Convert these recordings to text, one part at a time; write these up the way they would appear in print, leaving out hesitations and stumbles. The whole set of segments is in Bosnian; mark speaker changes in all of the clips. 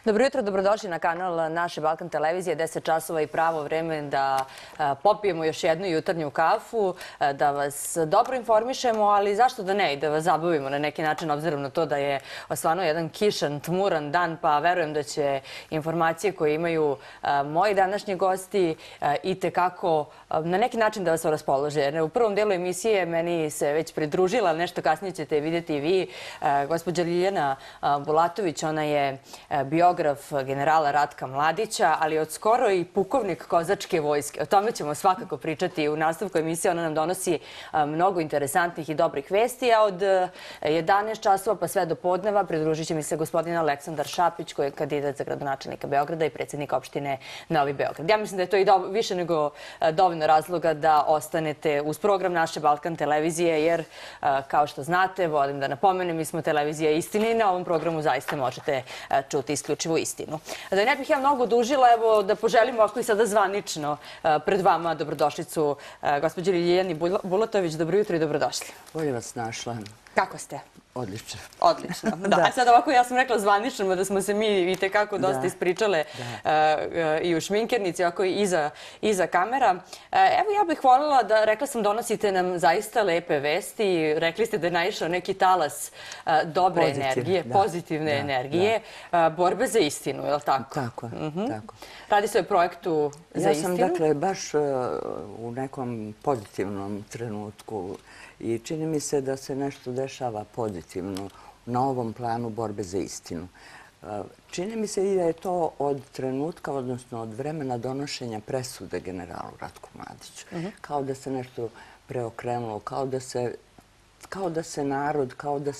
Speaker 1: Dobro jutro, dobrodošli na kanal naše Balkan televizije. 10 časova i pravo vreme da popijemo još jednu jutarnju kafu, da vas dobro informišemo, ali zašto da ne, i da vas zabavimo na neki način, obzirom na to da je stvarno jedan kišan, tmuran dan, pa verujem da će informacije koje imaju moji današnji gosti i tekako na neki način da vas raspolože. U prvom delu emisije meni se već pridružila, ali nešto kasnije ćete vidjeti i vi, gospođa Ljiljana Bulatović. Ona je biograf generala Ratka Mladića, ali od skoro i pukovnik Kozačke vojske. O tome ćemo svakako pričati u nastavku emisije. Ona nam donosi mnogo interesantnih i dobrih vesti, a od 11 časova pa sve do podneva pridružit će mi se gospodin Aleksandar Šapić, koji je kandidat za gradonačelnika Beograda i predsjednik opštine Novi Beograd. Ja mislim da je to i više nego dovoljno razloga da ostanete uz program naše Balkan televizije, jer kao što znate, volim da napomenem, mi smo televizija istine i na ovom programu zaista možete čuti isključivo istinu. Da ne bih ja mnogo dužila, evo da poželimo ako i sada zvanično pred vama dobrodošlicu gospođi Ljiljani Bulatović. Dobro jutro i dobrodošli.
Speaker 2: Bolje vas našla.
Speaker 1: Kako ste?
Speaker 2: Odlično.
Speaker 1: Odlično. Da, sad ovako ja sam rekla zvanično, da smo se mi i tekako dosta ispričale i u šminkernici, ovako i iza kamera. Evo ja bih voljela da, rekla sam, donosite nam zaista lepe vesti. Rekli ste da je naišao neki talas dobre energije, pozitivne energije, borbe za istinu, je li tako?
Speaker 2: Tako je, tako.
Speaker 1: Radi se o projektu za istinu?
Speaker 2: Ja sam, dakle, baš u nekom pozitivnom trenutku i čini mi se da se nešto dešava pozitivno na ovom planu borbe za istinu. Čini mi se i da je to od trenutka, odnosno od vremena donošenja presude generalu Ratku Mladiću. Kao da se nešto preokrenulo, kao da se narod,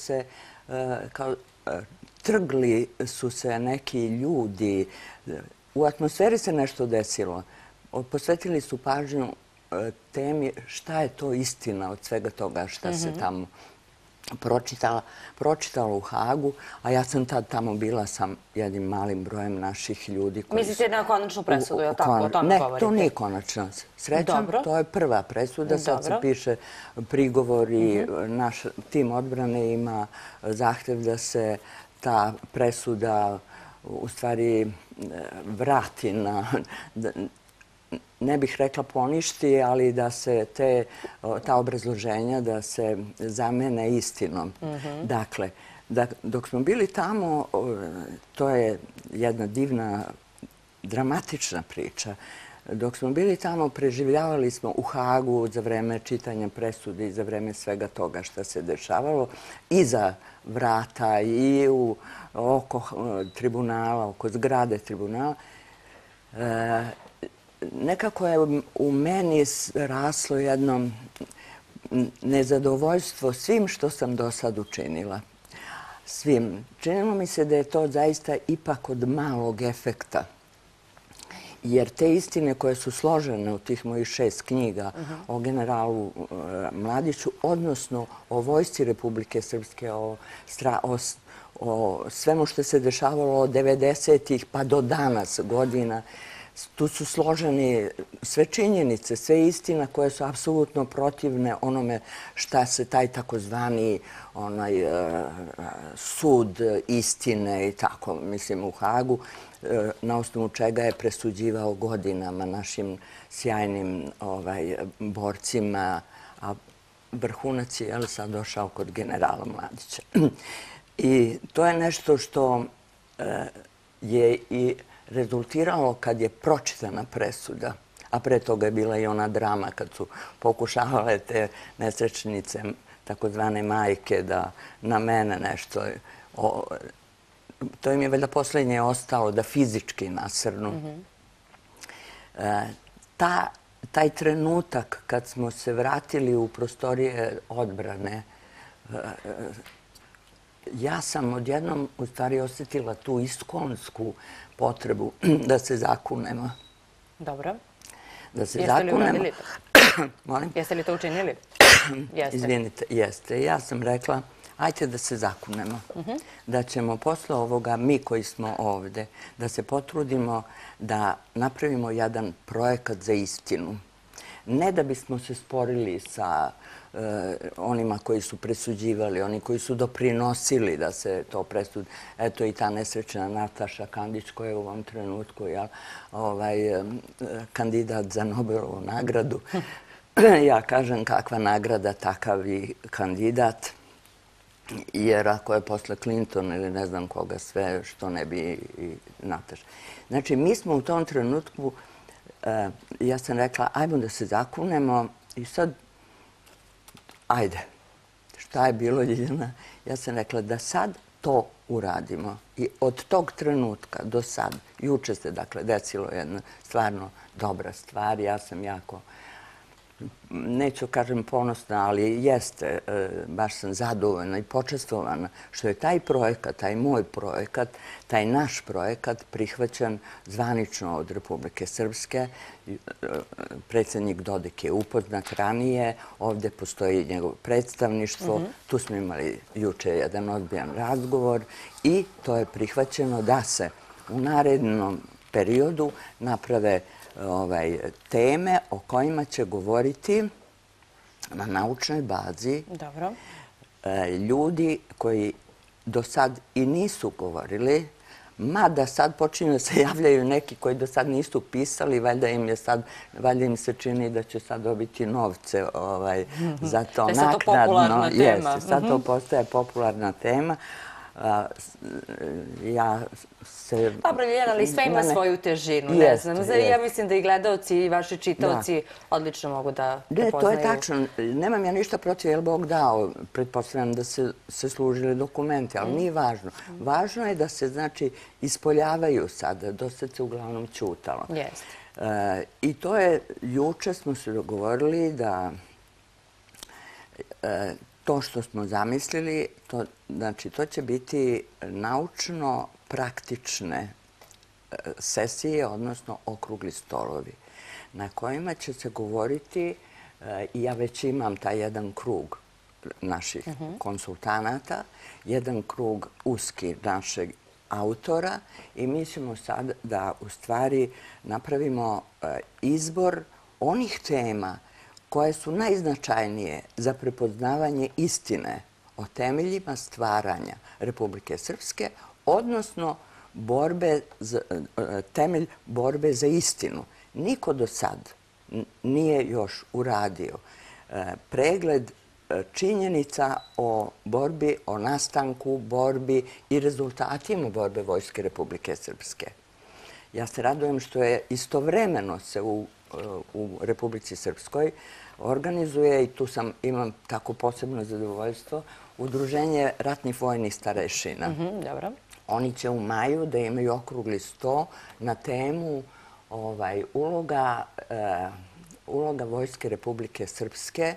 Speaker 2: trgli su se neki ljudi. U atmosferi se nešto desilo. Posvetili su pažnju temi šta je to istina od svega toga šta se tamo pročitalo u Hagu, a ja sam tad tamo bila sa jednim malim brojem naših ljudi.
Speaker 1: Mislite na konačnu presudu, je li tako? O tome govorite?
Speaker 2: Ne, to nije konačna. Srećam, to je prva presuda. Sad se piše prigovor i naš tim odbrane ima zahtev da se ta presuda u stvari vrati na... Ne bih rekla poništi, ali da se ta obrazloženja da se zamene istinom. Dakle, dok smo bili tamo, to je jedna divna, dramatična priča. Dok smo bili tamo, preživljavali smo u Hagu za vreme čitanja presude i za vreme svega toga što se dešavalo iza vrata i oko tribunala, oko zgrade tribunala. Nekako je u meni raslo jedno nezadovoljstvo svim što sam do sad učinila. Svim. Činilo mi se da je to zaista ipak od malog efekta. Jer te istine koje su složene u tih mojih 6 knjiga o generalu Mladiću, odnosno o vojsci Republike Srpske, o svemu što se dešavalo od 90-ih pa do danas godina, tu su složeni sve činjenice, sve istina koje su apsolutno protivne onome šta se taj takozvani sud istine i tako, mislim, u Hagu, na osnovu čega je presuđivao godinama našim sjajnim borcima, a vrhunac je sad došao kod generala Mladića. I to je nešto što je i rezultiralo kad je pročitana presuda, a pre toga je bila i ona drama kad su pokušavale te nesrećnice, takozvane majke, da na mene nešto... To im je valjda posljednje ostalo da fizički nasrnu. Taj trenutak kad smo se vratili u prostorije odbrane, ja sam odjednom u stvari osjetila tu iskonsku potrebu da se zakunemo.
Speaker 1: Dobro.
Speaker 2: Da se zakunemo.
Speaker 1: Jeste li uradili to?
Speaker 2: Molim?
Speaker 1: Jeste li to učinili?
Speaker 2: Izvinite, jeste. Ja sam rekla, ajte da se zakunemo. Da ćemo posle ovoga, mi koji smo ovde, da se potrudimo da napravimo jedan projekat za istinu. Ne da bismo se sporili sa onima koji su presuđivali, oni koji su doprinosili da se to presudi. Eto i ta nesrećna Nataša Kandić koja je u ovom trenutku kandidat za Nobelovu nagradu. Ja kažem kakva nagrada, takav i kandidat. Jer ako je posle Clinton ili ne znam koga sve, što ne bi i Nataša. Znači, mi smo u tom trenutku, ja sam rekla, ajmo da se zakunemo i sad, ajde, šta je bilo, Ljiljana? Ja sam rekla da sad to uradimo. I od tog trenutka do sad, juče se, dakle, desilo jedna stvarno dobra stvar. Ja sam jako, neću kažem ponosna, ali jeste, baš sam zadovoljna i počestvovana što je taj projekat, taj moj projekat, taj naš projekat prihvaćen zvanično od Republike Srpske. Predsjednik Dodik je upoznat ranije, ovdje postoji njegovo predstavništvo, tu smo imali juče jedan ozbiljan razgovor i to je prihvaćeno da se u narednom periodu naprave teme o kojima će govoriti na naučnoj bazi ljudi koji do sad i nisu govorili, mada sad počinju da se javljaju neki koji do sad nisu pisali, valjda im se čini da će sad dobiti novce za to naknadno.
Speaker 1: Sad to popularna tema.
Speaker 2: Sad to postaje popularna tema.
Speaker 1: Dobro, Ljiljana, ali sve ima svoju težinu, ne znam. Ja mislim da i gledalci i vaši čitaoci odlično mogu da poznaju.
Speaker 2: To je tačno. Nemam ja ništa protiv, jer Bog dao. Pretpostavljam da se služili dokumenti, ali nije važno. Važno je da se, znači, ispoljavaju sada. Dosta se uglavnom ćutalo. I to je, juče smo se dogovorili da to što smo zamislili, znači to će biti naučno-praktične sesije, odnosno okrugli stolovi, na kojima će se govoriti, i ja već imam taj jedan krug naših konsultanata, jedan krug uski našeg autora i mi ćemo sad da u stvari napravimo izbor onih tema koje su najznačajnije za prepoznavanje istine o temeljima stvaranja Republike Srpske, odnosno temelj borbe za istinu. Niko do sad nije još uradio pregled činjenica o borbi, o nastanku borbi i rezultatima borbe Vojske Republike Srpske. Ja se radujem što je istovremeno se u Republici Srpskoj organizuje, i tu imam tako posebno zadovoljstvo, Udruženje ratnih vojnih starešina. Oni će u maju da imaju okrugli sto na temu uloga Vojske Republike Srpske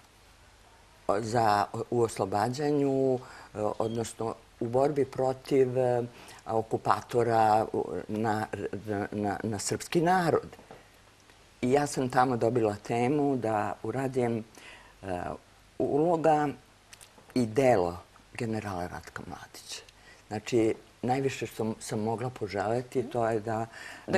Speaker 2: u oslobađanju, odnosno u borbi protiv okupatora na srpski narod. I ja sam tamo dobila temu da uradim uloga i delo generala Ratka Mladića. Znači, najviše što sam mogla poželjeti to je da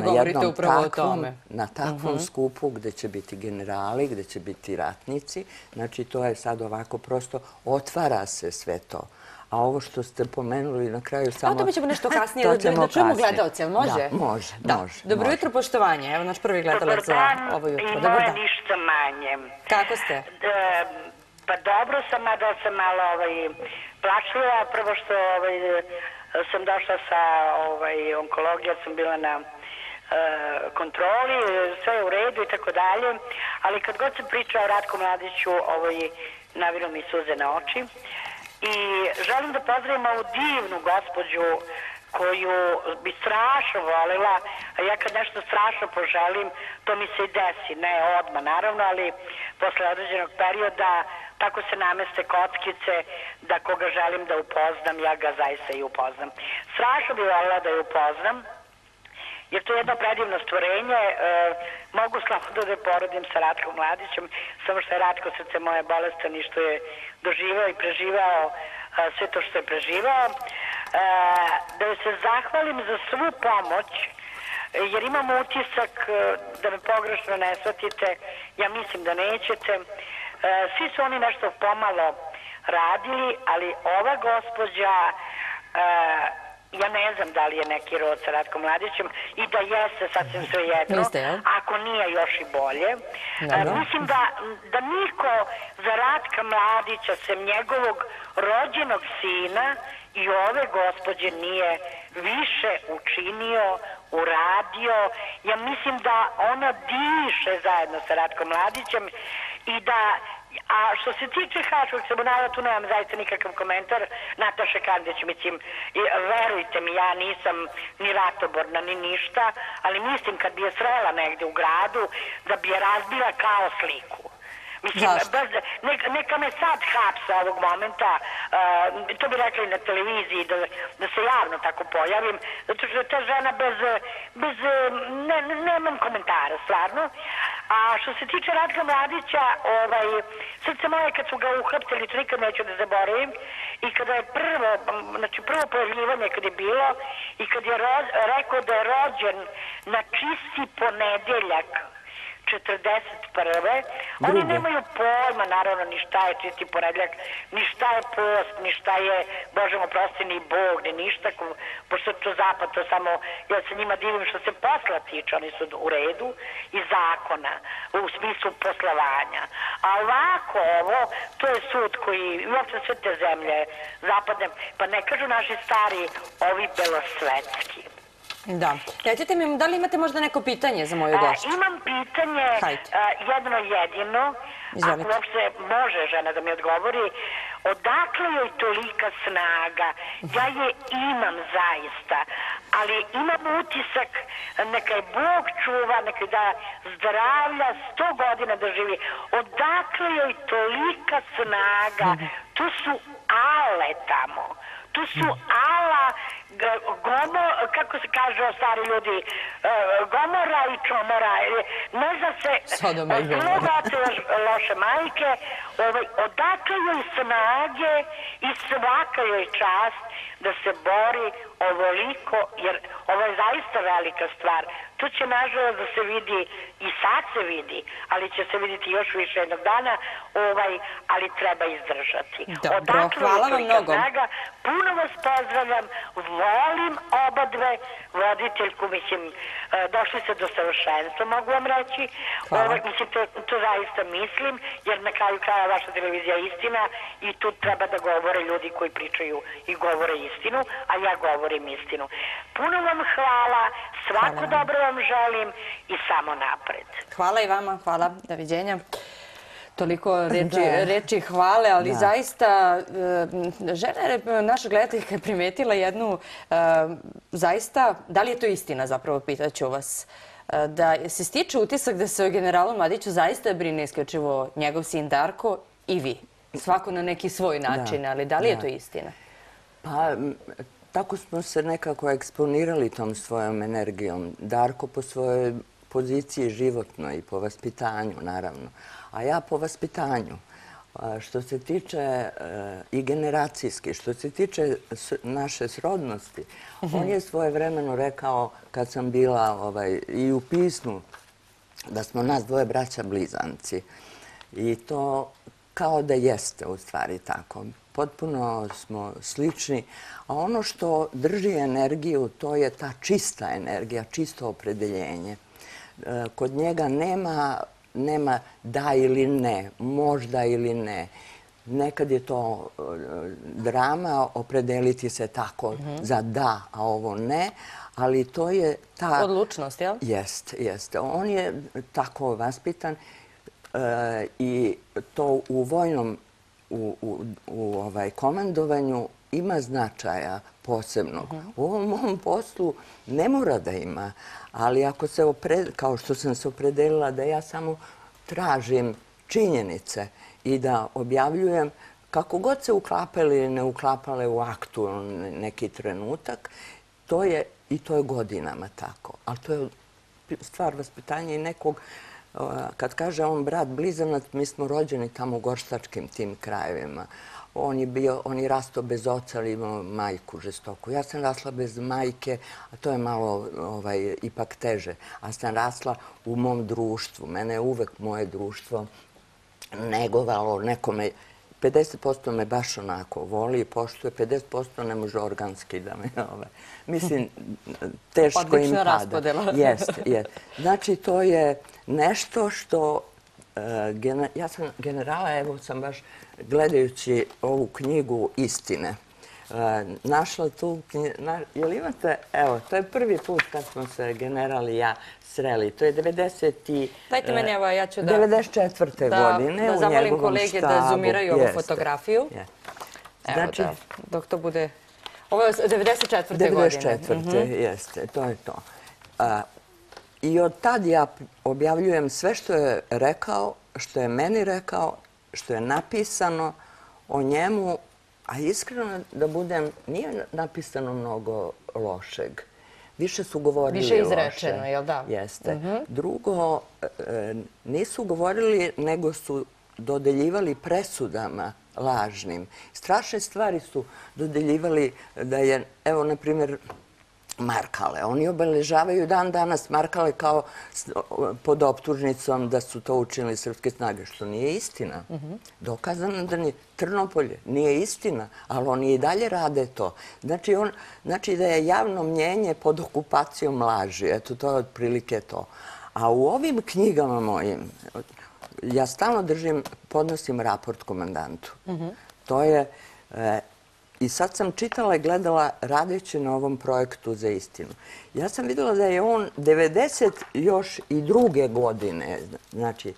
Speaker 2: na takvom skupu gde će biti generali, gde će biti ratnici, znači to je sad ovako prosto, otvara se sve to. A ovo što ste pomenuli na kraju samo...
Speaker 1: O tome ćemo nešto kasnije, da čujemo gledalce, ali može?
Speaker 2: Da, može.
Speaker 1: Dobro jutro, poštovanje. Evo naš prvi gledalac za ovo jutro.
Speaker 3: Dobar dan, i moje ništa manje.
Speaker 1: Kako ste?
Speaker 3: Pa dobro sam, a da sam malo plašljiva. Prvo što sam došla sa onkologijom, sam bila na kontroli, sve je u redu i tako dalje. Ali kad god sam pričala o Ratku Mladiću, naviru mi suze na oči. I želim da pozdravim ovu divnu gospođu koju bi strašno volila, a ja kad nešto strašno poželim, to mi se i desi, ne odmah naravno, ali posle određenog perioda tako se nameste kockice da koga želim da upoznam, ja ga zaista i upoznam. Strašno bi volila da je upoznam, jer to je jedno predivno stvorenje. Mogu slobodno da porodim sa Ratkom Mladićem, samo što je Ratko srce moje bolestan i što je doživao i preživao sve to što je preživao. Da joj se zahvalim za svu pomoć jer imam utisak, da me pogrešno ne shvatite, ja mislim da nećete, svi su oni nešto pomalo radili, ali ova gospođa, ja ne znam da li je neki rod sa Ratkom Mladićem i da jeste sasvim svejedno, ako nije još i bolje. Mislim da niko za Ratka Mladića sem njegovog rođenog sina i ove gospođe nije više učinio, uradio. Ja mislim da ona diše zajedno sa Ratkom Mladićem i da... A što se tiče Haškog tribunala, tu nemam zaista nikakav komentar. Nataša Kandić, mislim, verujte mi, ja nisam ni ratoborna, ni ništa, ali mislim kad bi je srela negde u gradu, da bi je razbila kao sliku. Mislim, neka me sad hapsa ovog momenta, to bi rekli na televiziji, da se javno tako pojavim, zato što je ta žena nemam komentara, stvarno. A što se tiče Ratka Mladića, srce moje kad su ga uhapsili, to nikad neću da zaboravim, i kada je prvo pojavljivanje kad je bilo, i kad je rekao da je rođen na čisti ponedeljak 41. Oni nemaju pojma, naravno, ni šta je čisti ponedeljak, ni šta je post, ni šta je, Bože mu prosti, ni Bog, ni ništa, pošto to zapad, to samo, ja se njima divim što se posla tiče, oni su u redu, i zakona, u smislu poslovanja. A ovako ovo, to je sud koji, uopšte sve te zemlje zapadne, pa ne kažu naši stari, ovi belosvetski.
Speaker 1: Da. Recite mi, da li imate možda neko pitanje za moju gošću?
Speaker 3: Imam pitanje, jedno jedino, ako uopšte može žena da mi odgovori, odakle joj tolika snaga? Ja je imam zaista, ali imam utisak, neka je Bog čuva, neka je da zdravlja 100 godina da živi. Odakle joj tolika snaga? Tu su ale tamo. Tu su ala, kako se kaže o stari ljudi, gomora i čomora. Ne zna se, zlogate loše majke, odakle joj snage i svaka joj čast da se bori ovoliko, jer ovo je zaista velika stvar. Tu će nažalost da se vidi, i sad se vidi, ali će se vidjeti još više jednog dana, ali treba izdržati.
Speaker 1: Dobro, hvala vam mnogo.
Speaker 3: Puno vas pozdravljam, volim oba dve, voditeljku, mislim, došli ste do savršenstva, mogu vam reći. Mislim, to zaista mislim, jer na kraju kraja vaša televizija je istina i tu treba da govore ljudi koji pričaju i govore istinu, a ja govorim istinu. Puno vam hvala, svako dobro vam želim i samo napred.
Speaker 1: Hvala i vama, hvala, doviđenja. Toliko reči hvale, ali zaista žena, naša gledateljka je primetila jednu, zaista, da li je to istina zapravo, pitaću vas, da se stiče utisak da se o generalu Mladiću zaista brine isključivo njegov sin Darko i vi. Svako na neki svoj način, ali da li je to istina?
Speaker 2: Pa, tako smo se nekako eksponirali tom svojom energijom. Darko po svojoj poziciji životnoj i po vaspitanju, naravno. A ja po vaspitanju. Što se tiče i generacijski, što se tiče naše srodnosti, on je svojevremeno rekao, kad sam bila i u pismu, da smo nas dvoje braća blizanci. I to kao da jeste u stvari tako. Potpuno smo slični. A ono što drži energiju, to je ta čista energija, čisto opredeljenje. Kod njega nema da ili ne, možda ili ne. Nekad je to drama, opredeliti se tako za da, a ovo ne, ali to je ta...
Speaker 1: Odlučnost, jel?
Speaker 2: Jeste. On je tako vaspitan i to u vojnom komandovanju ima značaja posebnog. U ovom mom poslu ne mora da ima, ali ako se, kao što sam se opredelila da ja samo tražim činjenice i da objavljujem kako god se uklapale ili ne uklapale u aktualni neki trenutak, to je godinama tako. Ali to je stvar vaspitanja i nekog kad kaže on brat blizanac, mi smo rođeni tamo u gorštačkim tim krajevima. On je rastao bez oca, ali imao majku žestoku. Ja sam rasla bez majke, a to je malo ipak teže. A sam rasla u mom društvu. Mene je uvek moje društvo negovalo nekome. 50% me baš onako voli i poštuje, 50% ne može organski da me... Mislim, teško im pada.
Speaker 1: Odlična raspodela.
Speaker 2: Jeste. Znači, to je nešto što... Ja sam generala, evo sam baš gledajući ovu knjigu Istine, našla tu knjigu. Jel imate... Evo, to je prvi put kad smo se general i ja sreli. To je 94. godine.
Speaker 1: Da zavolim kolege da zoomiraju ovu fotografiju. Evo da, dok to bude... Ovo je 94. godine.
Speaker 2: 94. Jeste, to je to. I od tad ja objavljujem sve što je rekao, što je meni rekao, što je napisano o njemu, a iskreno da budem, nije napisano mnogo lošeg. Više su govorili loše.
Speaker 1: Više izrečeno, jel da?
Speaker 2: Jeste. Drugo, nisu govorili, nego su dodeljivali presudama lažnim. Strašne stvari su dodeljivali da je, evo, na primjer, Markale. Oni obeležavaju dan danas Markale kao pod optužnicom da su to učinili srpske snage, što nije istina. Dokazano da nije. Trnopolje nije istina, ali oni i dalje rade to. Znači da je javno mnjenje pod okupacijom laži. Eto, to je otprilike to. A u ovim knjigama mojim, ja stalno podnosim raport komandantu. To je... I sad sam čitala i gledala radeći na ovom projektu za istinu. Ja sam vidjela da je on 92. godine, znači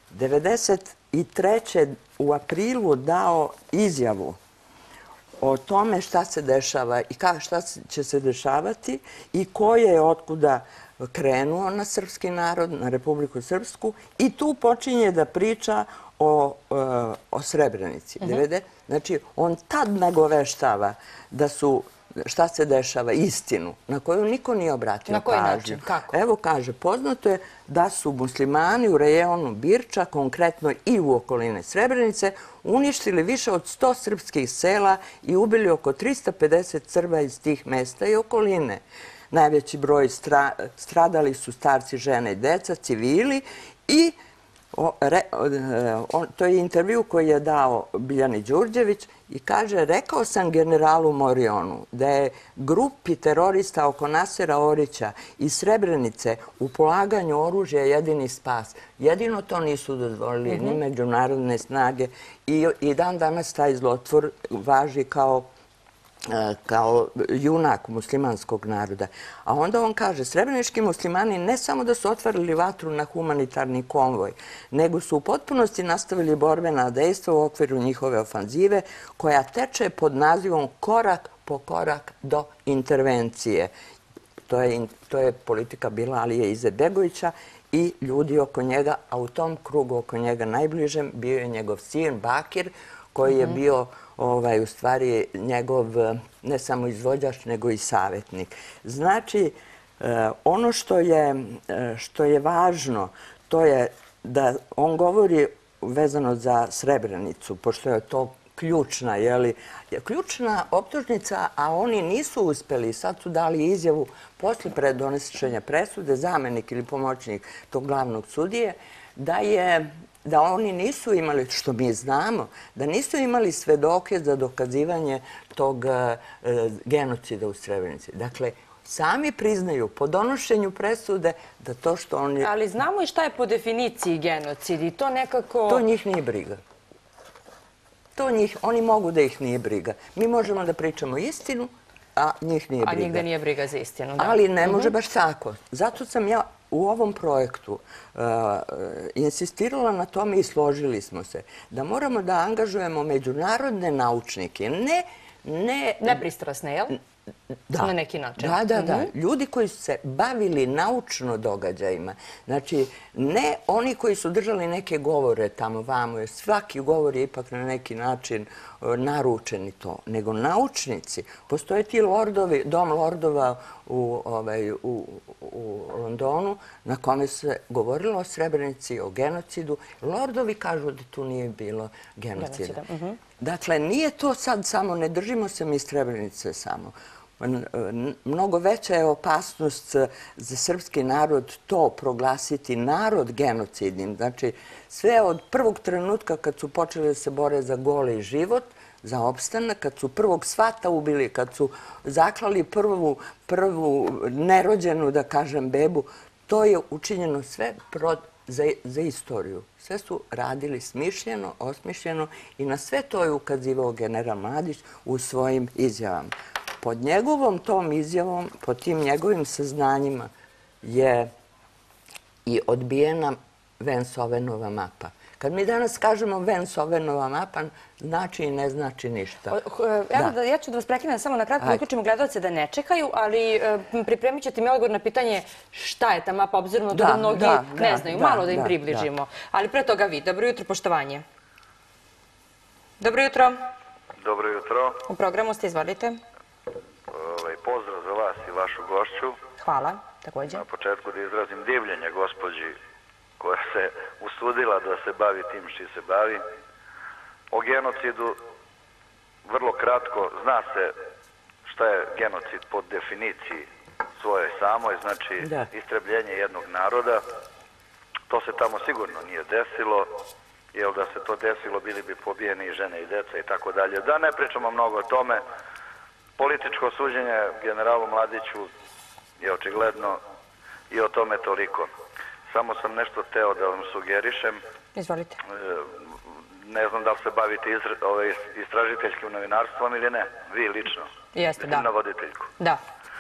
Speaker 2: 93. u aprilu dao izjavu o tome šta se dešava i šta će se dešavati i ko je otkuda krenuo na srpski narod, na Republiku Srpsku i tu počinje da priča o Srebrenici. Znači, on tad nagoveštava da su, šta se dešava, istinu, na koju niko nije obratio pažnju.
Speaker 1: Na koji način? Kako?
Speaker 2: Evo kaže, poznato je da su muslimani u rejonu Birča, konkretno i u okoline Srebrenice, uništili više od 100 srpskih sela i ubili oko 350 Srba iz tih mesta i okoline. Najveći broj stradali su starci, žene i deca, civili i to je intervju koji je dao Biljani Đurđević i kaže, rekao sam generalu Morionu da je grupi terorista oko Nasera Orića iz Srebrenice u polaganju oružja jedini spas. Jedino to nisu dozvolili ni međunarodne snage i dan danas taj zlotvor važi kao junak muslimanskog naroda. A onda on kaže, srebrenički muslimani ne samo da su otvarili vatru na humanitarni konvoj, nego su u potpunosti nastavili borbena dejstva u okviru njihove ofanzive, koja teče pod nazivom korak po korak do intervencije. To je politika bila Alije Izetbegovića i ljudi oko njega, a u tom krugu oko njega najbližem bio je njegov sin Bakir, koji je bio u stvari njegov ne samo izvođač, nego i savjetnik. Znači, ono što je važno, to je da on govori vezano za Srebrenicu, pošto je to ključna optužnica, a oni nisu uspeli, sad su dali izjavu posle predonošenja presude, zamenik ili pomoćnik tog glavnog sudije, da oni nisu imali, što mi znamo, da nisu imali svedoke za dokazivanje tog genocida u Srebrenici. Dakle, sami priznaju po donošenju presude da to što oni...
Speaker 1: Ali znamo i šta je po definiciji genocid i to nekako...
Speaker 2: To njih nije briga. Oni mogu da ih nije briga. Mi možemo da pričamo istinu, a njih nije briga.
Speaker 1: A nigde nije briga za istinu, da.
Speaker 2: Ali ne može baš tako. Zato sam ja u ovom projektu insistirala na tome i složili smo se da moramo da angažujemo međunarodne naučnike.
Speaker 1: Nepristrasne, jel? na neki način.
Speaker 2: Da. Ljudi koji su se bavili naučno događajima. Znači, ne oni koji su držali neke govore tamo vamo, jer svaki govor je ipak na neki način naručen i to, nego naučnici. Postoje ti lordovi, dom lordova u Londonu, na kome se govorilo o Srebrenici, o genocidu. Lordovi kažu da tu nije bilo genocida. Dakle, nije to sad samo, ne držimo se mi Srebrenice samo. Mnogo veća je opasnost za srpski narod to proglasiti narod genocidnim. Znači, sve od prvog trenutka kad su počeli da se bore za goli život, za opstanak, kad su prvog svata ubili, kad su zaklali prvu nerođenu, da kažem, bebu, to je učinjeno sve za istoriju. Sve su radili smišljeno, osmišljeno i na sve to je ukazivao general Mladić u svojim izjavama. Pod njegovom tom izjavom, pod tim njegovim saznanjima je i odbijena Vance-Owenova mapa. Kad mi danas kažemo Vance-Owenova mapa, znači i ne znači ništa.
Speaker 1: Ja ću da vas prekinem samo na kratko, uključimo gledalce da ne čekaju, ali pripremit ćete mi odgovor na pitanje šta je ta mapa, obzirom na to da mnogi ne znaju, malo da im približimo. Ali pre toga vi. Dobro jutro, poštovanje. Dobro jutro.
Speaker 4: Dobro jutro.
Speaker 1: U programu ste, izvolite.
Speaker 4: Pozdrav za vas i vašu gošću.
Speaker 1: Hvala, također.
Speaker 4: Na početku da izrazim divljenje gospođi koja se usudila da se bavi tim što se bavi. O genocidu vrlo kratko, zna se šta je genocid po definiciji svojoj samoj, znači istrebljenje jednog naroda. To se tamo sigurno nije desilo, jer da se to desilo bili bi pobijeni i žene i deca i tako dalje. Da ne pričamo mnogo o tome. Političko suđenje generalu Mladiću je očigledno i o tome toliko. Samo sam nešto teo da vam sugerišem.
Speaker 1: Izvolite.
Speaker 4: Ne znam da li se bavite istražiteljskim novinarstvom ili ne. Vi lično.
Speaker 1: Jeste, da.
Speaker 4: Na voditeljku.
Speaker 1: Da.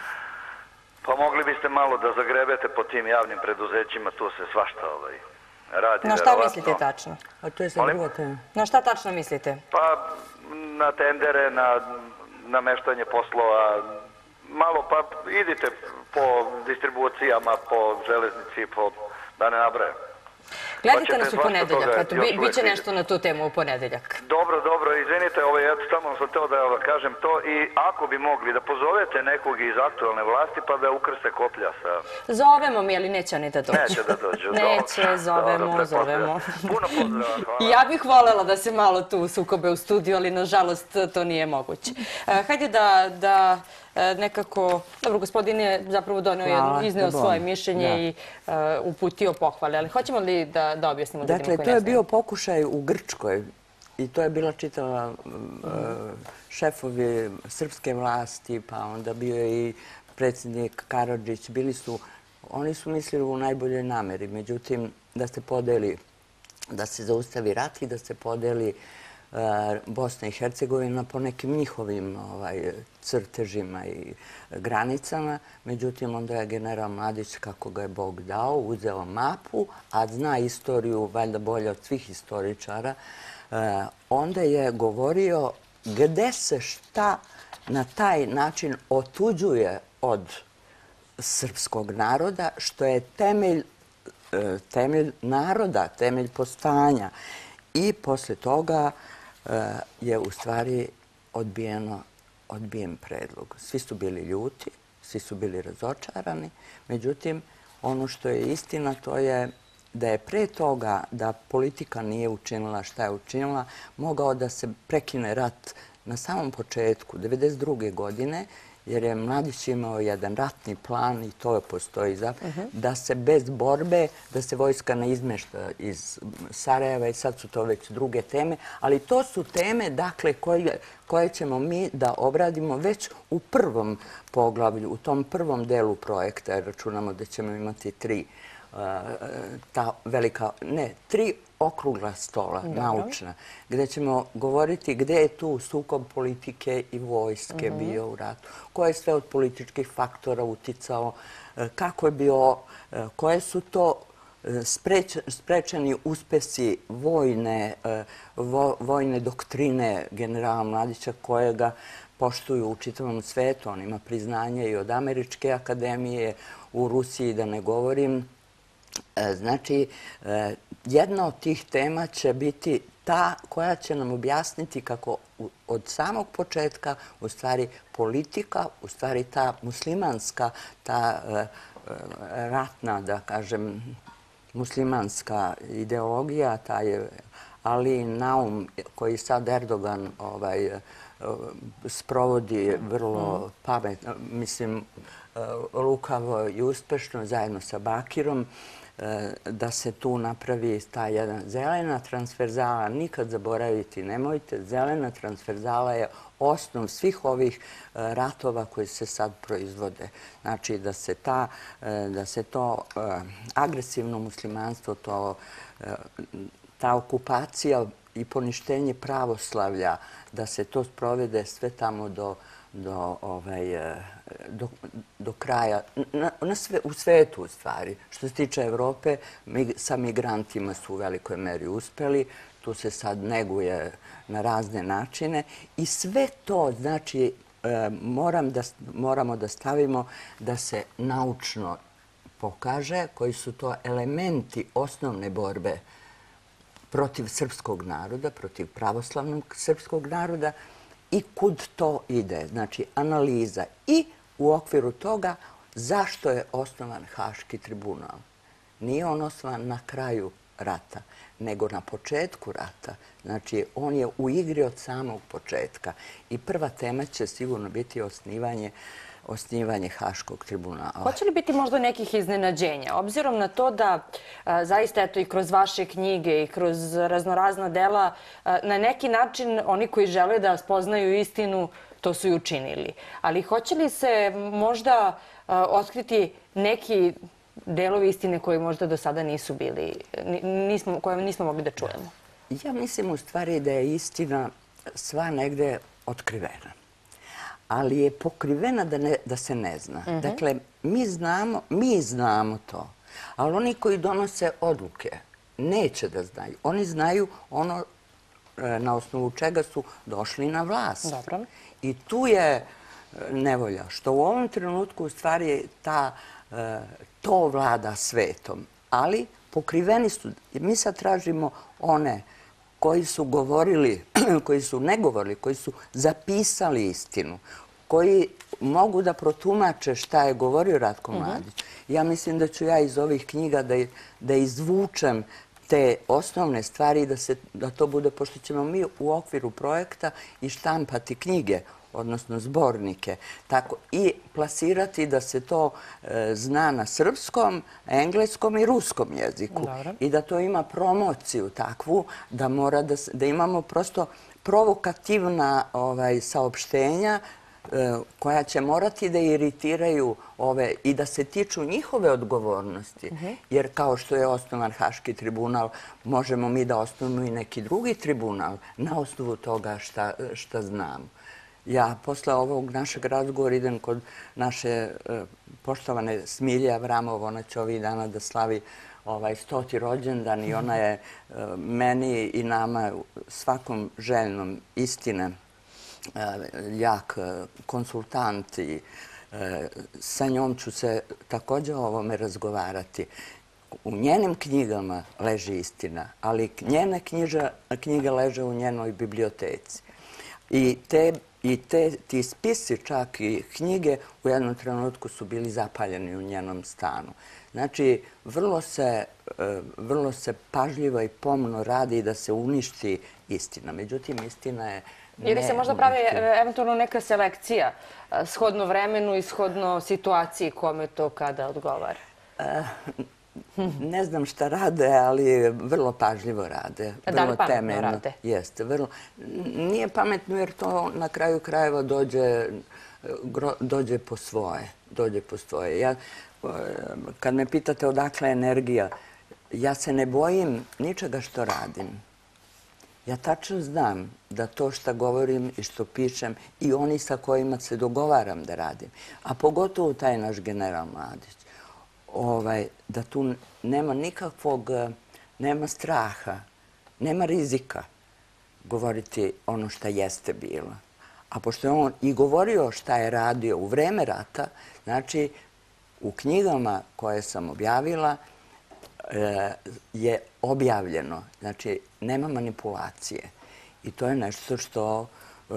Speaker 4: Pa mogli biste malo da zagrebete po tim javnim preduzećima, tu se svašta radi.
Speaker 1: Na šta mislite tačno?
Speaker 2: A to je sad druga tema.
Speaker 1: Na šta tačno mislite?
Speaker 4: Pa na tendere, na nameštanje poslova, malo pa idite po distribucijama, po železnici, da ne nabrajam.
Speaker 1: Gledajte nas u ponedeljak, biće nešto na tu temu u ponedeljak.
Speaker 4: Dobro, izvinite, ja samo sam teo da kažem to i ako bi mogli da pozovete nekog iz aktualne vlasti pa da ukrste koplja sa...
Speaker 1: Zovemo mi, ali neće oni da dođu.
Speaker 4: Neće da dođu.
Speaker 1: Neće, zovemo.
Speaker 4: Puno pozdrava, hvala.
Speaker 1: Ja bih voljela da se malo tu sukobe u studiju, ali nažalost to nije moguće. Hajde da nekako, dobro, gospodin je zapravo izneo svoje mišljenje i uputio pohvale, ali hoćemo li da objasnimo ljudima koji ne znaju?
Speaker 2: Dakle, to je bio pokušaj u Grčkoj i to je bila čitava šefovi srpske vlasti, pa onda bio je i predsjednik Karadžić. Oni su mislili u najboljoj nameri, međutim, da se podeli, da se zaustavi rat i da se podeli Bosna i Hercegovina po nekim njihovim crtežima i granicama. Međutim, onda je general Mladić, kako ga je Bog dao, uzeo mapu, a zna istoriju valjda bolje od svih istoričara, onda je govorio gde se šta na taj način otuđuje od srpskog naroda, što je temelj naroda, temelj postojanja. I posle toga je u stvari odbijen predlog. Svi su bili ljuti, svi su bili razočarani. Međutim, ono što je istina to je da je pre toga da politika nije učinila šta je učinila, mogao da se prekine rat na samom početku, 1992. godine, jer je Mladić imao jedan ratni plan i to postoji da se bez borbe, da se vojska ne izmešta iz Sarajeva i sad su to već druge teme, ali to su teme dakle koje ćemo mi da obradimo već u prvom poglavlju, u tom prvom delu projekta, jer računamo da ćemo imati tri okrugla stola, naučna, gde ćemo govoriti gde je tu sukob politike i vojske bio u ratu, ko je sve od političkih faktora uticao, kako je bio, koje su to sprečeni uspesi vojne doktrine generala Mladića, kojega poštuju u čitavom svetu. On ima priznanje i od Američke akademije, u Rusiji da ne govorim. Znači, jedna od tih tema će biti ta koja će nam objasniti kako od samog početka, u stvari politika, u stvari ta muslimanska, ta ratna, da kažem, muslimanska ideologija, taj Ali Naum koji sad Erdogan sprovodi vrlo pametno, mislim, lukavo i uspešno zajedno sa Bakirom, da se tu napravi ta jedna zelena transverzala. Nikad zaboraviti nemojte, zelena transverzala je osnov svih ovih ratova koji se sad proizvode. Znači da se to agresivno muslimanstvo, ta okupacija i poništenje pravoslavlja, da se to sprovede sve tamo do kraja, u svetu u stvari. Što se tiče Evrope, sa migrantima su u velikoj meri uspeli, tu se sad neguje na razne načine i sve to, znači, moramo da stavimo da se naučno pokaže koji su to elementi osnovne borbe protiv srpskog naroda, protiv pravoslavnog srpskog naroda i kud to ide. Znači, analiza i u okviru toga zašto je osnovan Haški tribunal. Nije on osnovan na kraju rata, nego na početku rata. Znači, on je u igri od samog početka. I prva tema će sigurno biti osnivanje Haškog tribunala.
Speaker 1: Hoće li biti možda nekih iznenađenja? Obzirom na to da zaista eto i kroz vaše knjige i kroz raznorazna dela, na neki način oni koji žele da spoznaju istinu, to su i učinili. Ali hoće li se možda otkriti neki delovi istine koji možda do sada nisu bili, koje nismo mogli da čujemo?
Speaker 2: Ja mislim u stvari da je istina sva negde otkrivena. Ali je pokrivena da se ne zna. Dakle, mi znamo to, ali oni koji donose odluke neće da znaju. Oni znaju ono na osnovu čega su došli na vlast. I tu je nevolja, što u ovom trenutku u stvari to vlada svetom. Ali pokriveni su, mi sad tražimo one koji su govorili, koji su ne govorili, koji su zapisali istinu, koji mogu da protumače šta je govorio Ratko Mladić. Ja mislim da ću ja iz ovih knjiga da izvučem te osnovne stvari i da to bude, pošto ćemo mi u okviru projekta i štampati knjige, odnosno zbornike, i plasirati da se to zna na srpskom, engleskom i ruskom jeziku. I da to ima promociju takvu, da imamo prosto provokativna saopštenja koja će morati da iritiraju i da se tiču njihove odgovornosti. Jer kao što je osnovan Haški tribunal, možemo mi da osnovimo i neki drugi tribunal na osnovu toga šta znamo. Ja posle ovog našeg razgovora idem kod naše poštovane Smilje Avramov. Ona će ovih dana da slavi 100. rođendan i ona je meni i nama svakom željnom istine jak konsultant i sa njom ću se također o ovome razgovarati. U njenim knjigama leži istina, ali njene knjige leže u njenoj biblioteci. I ti spisi, čak i knjige, u jednom trenutku su bili zapaljeni u njenom stanu. Znači, vrlo se pažljivo i pomno radi da se uništi istina. Međutim, istina je...
Speaker 1: Ili se možda pravi eventualno neka selekcija shodno vremenu i shodno situaciji kome to kada odgovara?
Speaker 2: Ne znam šta rade, ali vrlo pažljivo rade.
Speaker 1: Da li pametno rade?
Speaker 2: Jeste. Nije pametno jer to na kraju krajeva dođe po svoje. Kad me pitate odakle energija, ja se ne bojim ničega što radim. Ja tačno znam da to što govorim i što pišem i oni sa kojima se dogovaram da radim, a pogotovo taj naš general Mladić, da tu nema nikakvog, nema straha, nema rizika govoriti ono šta jeste bilo. A pošto je on i govorio šta je radio u vreme rata, znači u knjigama koje sam objavila je objavljeno. Znači, nema manipulacije. I to je nešto što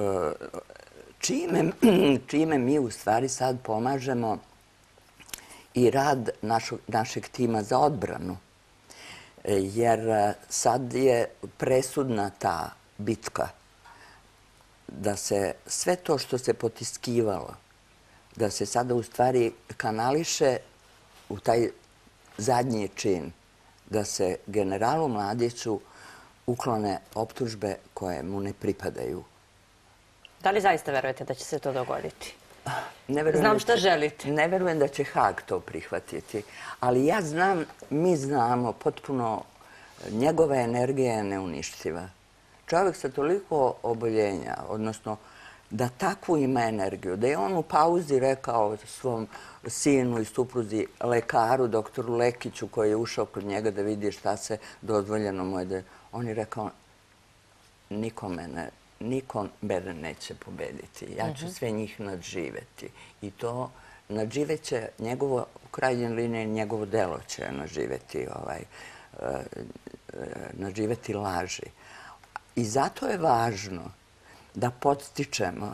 Speaker 2: čime mi u stvari sad pomažemo i rad našeg tima za odbranu. Jer sad je presudna ta bitka da se sve to što se potiskivalo, da se sada u stvari kanališe u taj zadnji čin, da se generalu Mladiću uklone optužbe koje mu ne pripadaju.
Speaker 1: Da li zaista verujete da će se to dogoditi? Znam šta želite.
Speaker 2: Ne verujem da će Hag to prihvatiti, ali ja znam, mi znamo potpuno, njegova energija je neuništiva. Čovjek sa toliko oboljenja, odnosno da takvu ima energiju, da je on u pauzi rekao svom sinu i supruzi, lekaru, doktoru Lekiću, koji je ušao kod njega da vidi šta se dozvoljeno mu je, on je rekao, niko mene neće pobediti. Ja ću sve njih nadživeti. I to nadživeće njegovo, u krajnjoj liniji, njegovo delo će nadživeti laži. I zato je važno da podstičemo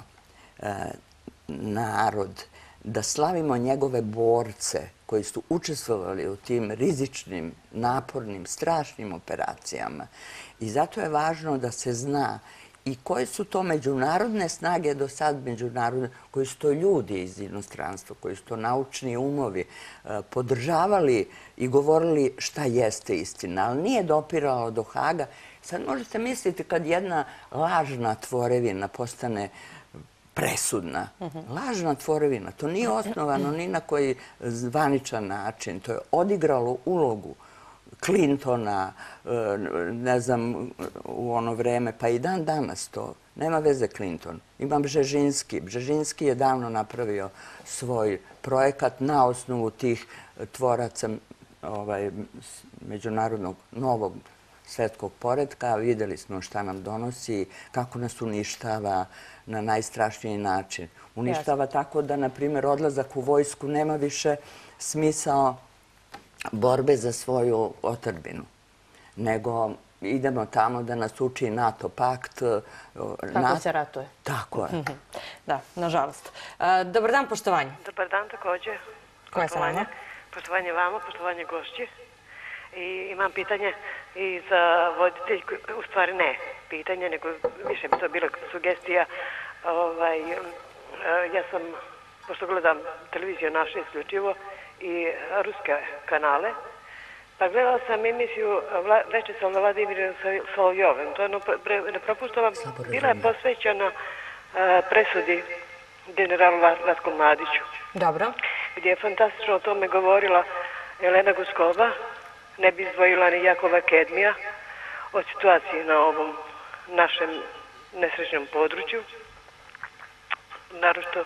Speaker 2: narod, da slavimo njegove borce koji su učestvovali u tim rizičnim, napornim, strašnim operacijama. I zato je važno da se zna i koje su to međunarodne snage do sad međunarodne, koji su to ljudi iz inostranstva, koji su to naučni umovi, podržavali i govorili šta jeste istina, ali nije dopiralo do Haga. Sad možete misliti kad jedna lažna tvorevina postane presudna. Lažna tvorevina, to nije osnovano ni na koji zvaničan način. To je odigralo ulogu Clintona, ne znam, u ono vreme, pa i dan danas to. Nema veze Clinton. Imam Bžežinski. Bžežinski je davno napravio svoj projekat na osnovu tih tvoraca međunarodnog novog svetskog poretka. Videli smo šta nam donosi, kako nas uništava na najstrašniji način. Uništava tako da, na primjer, odlazak u vojsku nema više smisao borbe za svoju otadžbinu, nego idemo tamo da nas uči NATO pakt.
Speaker 1: Kako se ratuje.
Speaker 2: Tako je.
Speaker 1: Da, nažalost. Dobar dan, poštovanje.
Speaker 5: Dobar dan, također.
Speaker 1: Koja sa vama?
Speaker 5: Poštovanje vama, poštovanje gošći. I imam pitanje i za voditeljku, u stvari ne pitanje, nego više bi to bila sugestija. Ja sam, pošto gledam televiziju naše isključivo i ruske kanale, pa gledala sam emisiju Veče sa Vladimirom Solovjovem. To ne propuštavam. Bila je posvećena presudi generalu Ratku Mladiću.
Speaker 1: Dobro.
Speaker 5: Gdje je fantastično o tome govorila Elena Guskova, ne bi izdvojila ni Jakova Kedmija, o situaciji na ovom našem nesrećnom području. Naročito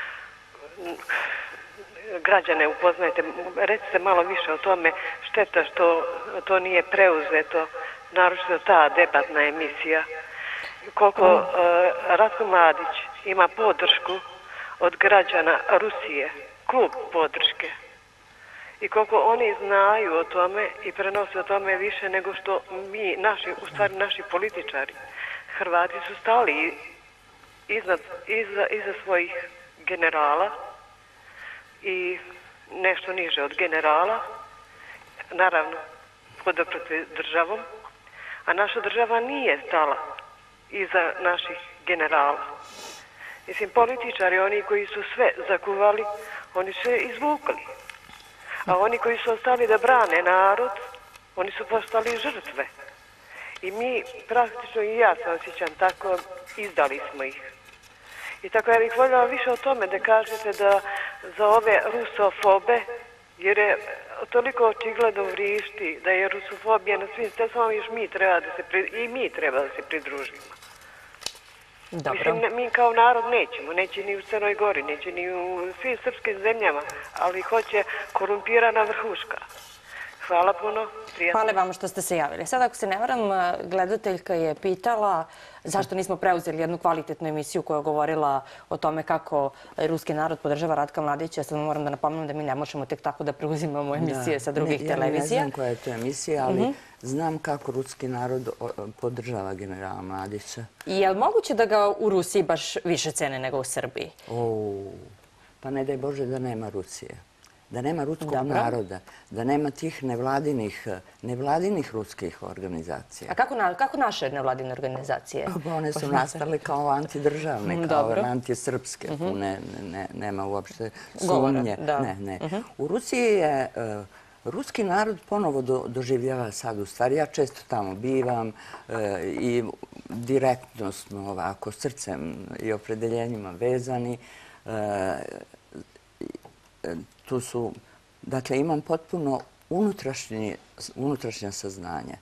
Speaker 5: građane upoznajte, recite malo više o tome, šteta što to nije preuzeto, naročito ta debatna emisija. Koliko Ratko Mladić ima podršku od građana Rusije, klub podrške, i koliko oni znaju o tome i prenose o tome više nego što mi, u stvari naši političari. Hrvati su stali iza svojih generala i nešto niže od generala, naravno poduprijeti državom, a naša država nije stala iza naših generala. Mislim, političari, oni koji su sve zakuvali, oni su izvukli. A oni koji su ostali da brane narod, oni su postali žrtve. I mi, praktično i ja se osjećam tako, izdali smo ih. I tako ja bih voljela više o tome da kažete da za ove rusofobe, jer je toliko očigledno vrišti da je rusofobija na svim stresama, još mi treba da se pridružimo. Mislim, mi kao narod nećemo, neće ni u Crnoj Gori, neće ni u svim srpskim zemljama, ali hoće korumpirana vrhuška. Hvala puno.
Speaker 1: Hvala vam što ste se javili. Sad, ako se ne varam, gledateljka je pitala zašto nismo preuzeli jednu kvalitetnu emisiju koja je govorila o tome kako ruski narod podržava Ratka Mladića. Sad moram da napomenem da mi ne možemo tek tako da preuzimamo emisije sa drugih televizija.
Speaker 2: Ja ne znam koja je to emisija, ali znam kako ruski narod podržava generala Mladića.
Speaker 1: I je li moguće da ga u Rusiji baš više cene nego u Srbiji?
Speaker 2: Pa ne daj Bože da nema Rusije. Da nema ruskog naroda, da nema tih nevladinih ruskih organizacija.
Speaker 1: A kako naše nevladine organizacije?
Speaker 2: One su nastale kao antidržavne, kao antisrpske. Tu nema uopšte sumnje. U Rusiji je ruski narod ponovo doživljava sad, u stvari, ja često tamo bivam i direktno smo ovako srcem i opredeljenjima vezani. Tu su, dakle, imam potpuno unutrašnja saznanja.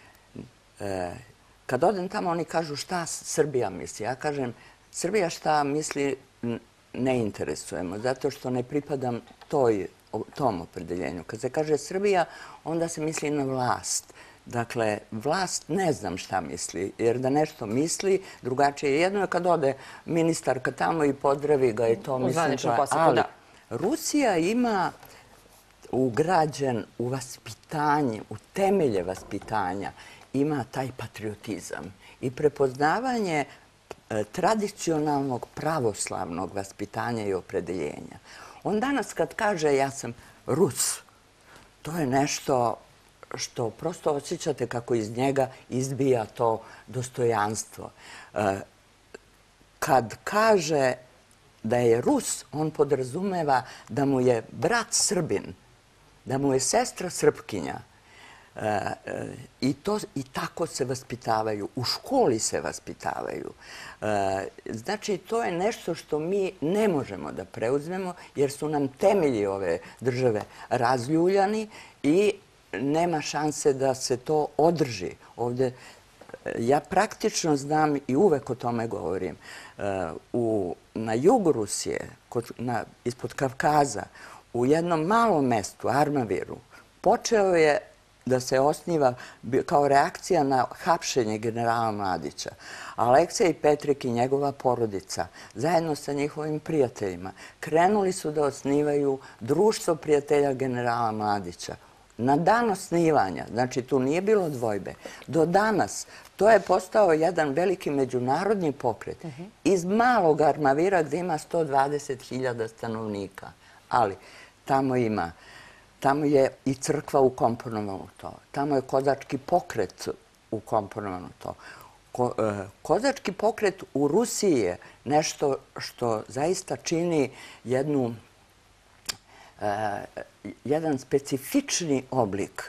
Speaker 2: Kad odem tamo, oni kažu šta Srbija misli. Ja kažem, Srbija šta misli ne interesujemo, zato što ne pripadam tom opredeljenju. Kad se kaže Srbija, onda se misli na vlast. Dakle, vlast ne znam šta misli, jer da nešto misli, drugačije. Jedno je kad ode ministarka tamo i pozdravi ga i to mislim. Ali Rusija ima ugrađen u vaspitanje, u temelje vaspitanja, ima taj patriotizam i prepoznavanje tradicionalnog pravoslavnog vaspitanja i opredeljenja. On danas kad kaže ja sam Rus, to je nešto što prosto osjećate kako iz njega izbija to dostojanstvo. Kad kaže da je Rus, on podrazumeva da mu je brat Srbin, da mu je sestra Srpkinja. I tako se vaspitavaju. U školi se vaspitavaju. Znači, to je nešto što mi ne možemo da preuzmemo, jer su nam temelji ove države razljuljani i nema šanse da se to održi. Ovdje ja praktično znam i uvek o tome govorim. Na jugu Rusije, ispod Kavkaza, u jednom malom mestu, Armaviru, počeo je da se osniva kao reakcija na hapšenje generala Mladića. Aleksej Petrik i njegova porodica, zajedno sa njihovim prijateljima, krenuli su da osnivaju Društvo prijatelja generala Mladića. Na dan osnivanja, znači tu nije bilo dvojbe, do danas to je postao jedan veliki međunarodni pokret iz malog Armavira gdje ima 120.000 stanovnika. Ali tamo je i crkva ukomponovana u to. Tamo je kozački pokret ukomponovan u to. Kozački pokret u Rusiji je nešto što zaista čini jedan specifični oblik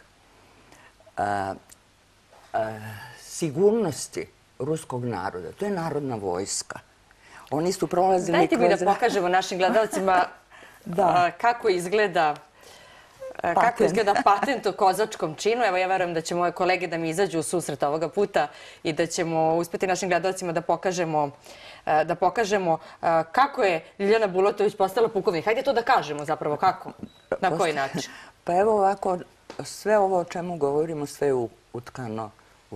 Speaker 2: sigurnosti ruskog naroda. To je narodna vojska. Oni su prolazili...
Speaker 1: Dajte mi da pokažemo našim gledalcima kako izgleda patent o kozačkom činu. Evo, ja verujem da će moje kolege da mi izađu u susret ovoga puta i da ćemo uspjeti našim gledalcima da pokažemo kako je Ljiljana Bulatović postala pukovnik. Hajde to da kažemo zapravo kako, na koji način.
Speaker 2: Pa evo ovako, sve ovo o čemu govorimo, sve je utkano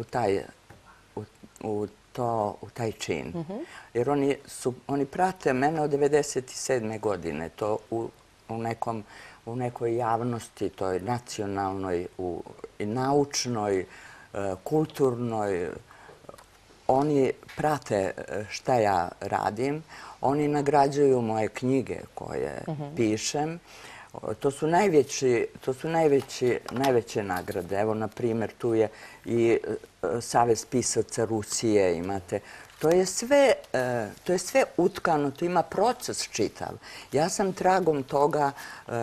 Speaker 2: u taj čin. Jer oni prate mene od 1997. godine. To u nekoj javnosti, toj nacionalnoj, i naučnoj, kulturnoj. Oni prate šta ja radim. Oni nagrađuju moje knjige koje pišem. To su najveće nagrade. Evo, na primjer, tu je i Savez pisaca Rusije, imate. To je sve utkano, tu ima proces čitav. Ja sam tragom toga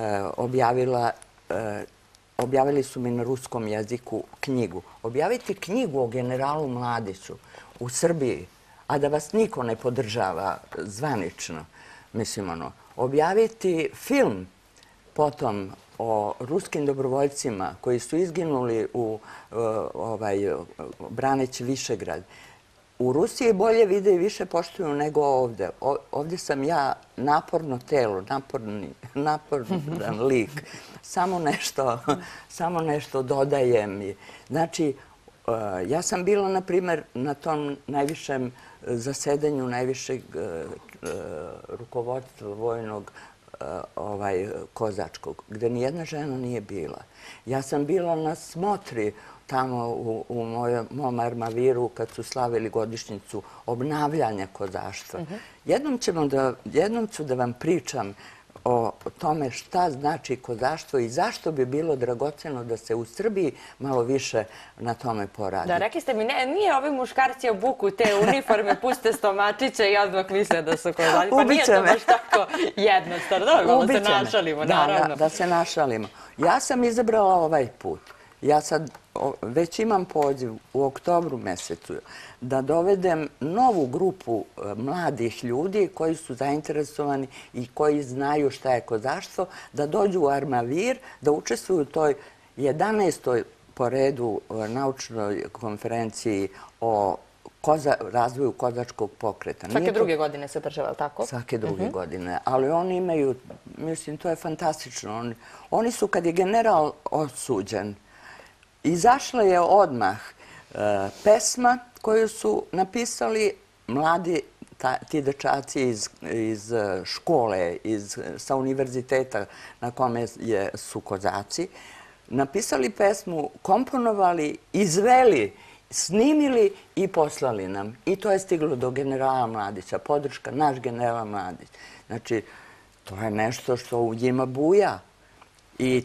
Speaker 2: objavili su mi na ruskom jeziku knjigu. Objaviti knjigu o generalu Mladiću u Srbiji, a da vas niko ne podržava zvanično, mislim, objaviti film potom o ruskim dobrovoljcima koji su izginuli braneći Višegrad. u Rusiji bolje vide i više poštuju nego ovde. Ovde sam ja naporno telo, naporan lik. Samo nešto dodajem. Znači, ja sam bila, na primjer, na tom najvišem zasedanju najvišeg rukovodstva vojnog kozačkog, gde nijedna žena nije bila. Ja sam bila na smotri tamo u mom Armaviru kad su slavili godišnjicu obnavljanja kozaštva. Jednom ću da vam pričam o tome šta znači kozaštvo i zašto bi bilo dragoceno da se u Srbiji malo više na tome poradi.
Speaker 1: Da, rekli ste mi, nije ovi muškarci obuku te uniforme, puste stomačiće i odmah misle da su kozači. Pa nije to baš tako jednostavno. Malo se našalimo, naravno.
Speaker 2: Da se našalimo. Ja sam izabrala ovaj put. Ja sad već imam poziv u oktobru mesecu da dovedem novu grupu mladih ljudi koji su zainteresovani i koji znaju šta je kozaštvo, da dođu u Armavir, da učestvuju u toj 11. po redu naučnoj konferenciji o razvoju kozačkog pokreta.
Speaker 1: Svake druge godine se održava, tako?
Speaker 2: Svake druge godine. Ali oni imaju, mislim, to je fantastično. Oni su, kad je general osuđen, izašla je odmah pesma koju su napisali mladi ti dečaci iz škole, sa univerziteta na kome su kozaci. Napisali pesmu, komponovali, izveli, snimili i poslali nam. I to je stiglo do generala Mladića, podrška naš general Mladić. Znači, to je nešto što u njima buja. I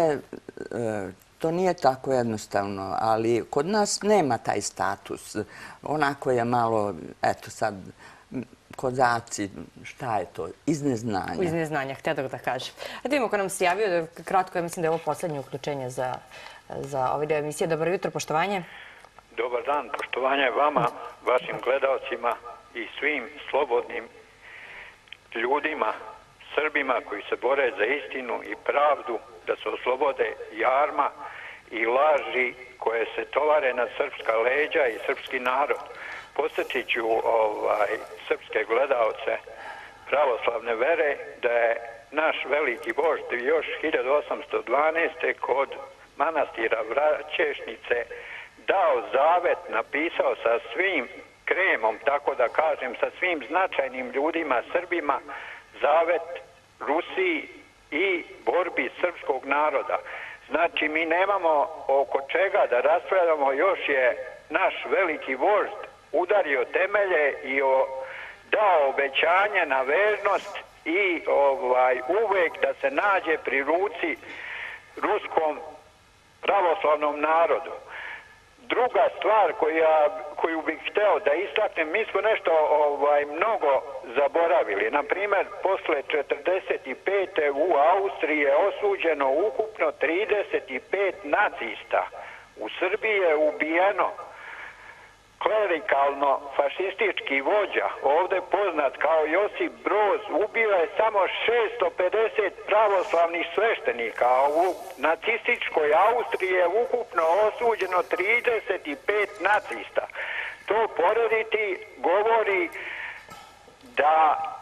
Speaker 2: to nije tako jednostavno, ali kod nas nema taj status. Onako je malo, eto sad, kozaci, šta je to? Iz neznanja.
Speaker 1: Iz neznanja, htjedah da kažem. Da vidimo ko nam se javio, kratko, ja mislim da je ovo poslednje uključenje za ovaj deo emisije. Dobro jutro, poštovanje.
Speaker 6: Dobar dan, poštovanje vama, vašim gledalcima i svim slobodnim ljudima, Srbima koji se bore za istinu i pravdu, da se oslobode jarma i laži koje se tovare na srpska leđa i srpski narod. Podsjetit ću srpske gledalce pravoslavne vere da je naš veliki vožd još 1812. kod manastira Vraćešnice dao zavet, napisao sa svim kremom, tako da kažem, sa svim značajnim ljudima, Srbima, zavet Rusiji i borbi srpskog naroda. Znači, mi nemamo oko čega da raspravljamo, još je naš veliki vožd udario temelje i dao obećanje na vernost i uvek da se nađe pri ruci ruskom pravoslavnom narodu. Druga stvar koju bih hteo da istaknem, mi smo nešto mnogo zaboravili. Naprimjer, posle 1945. u Austriji je osuđeno ukupno 35 nacista. U Srbiji je ubijeno klerikalno fašistički vođa, ovde poznat kao Josip Broz, ubio je samo 650 pravoslavnih sveštenika, a u nacističkoj Austriji je ukupno osuđeno 35 nacista. To porediti govori da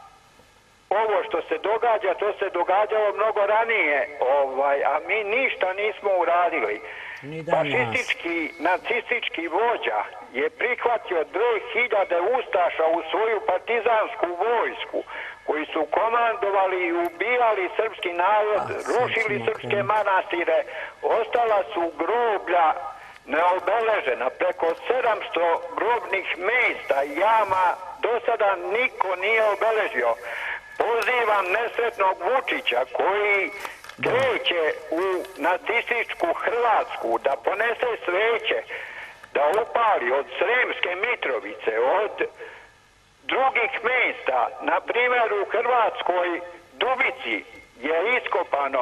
Speaker 6: ovo što se događa, to se događalo mnogo ranije, a mi ništa nismo uradili. Fašistički, nacistički vođa je prihvatio 2000 ustaša u svoju partizansku vojsku, koji su komandovali i ubijali srpski narod, rušili srpske manastire, ostala su groblja neobeležena, preko 700 grobnih mesta i jama do sada niko nije obeležio. Pozivam nesretnog Vučića koji kreće u nacističku Hrvatsku da ponese sveće, da upali od Sremske Mitrovice, od drugih mesta. Na primjer, u Hrvatskoj Dubici je iskopano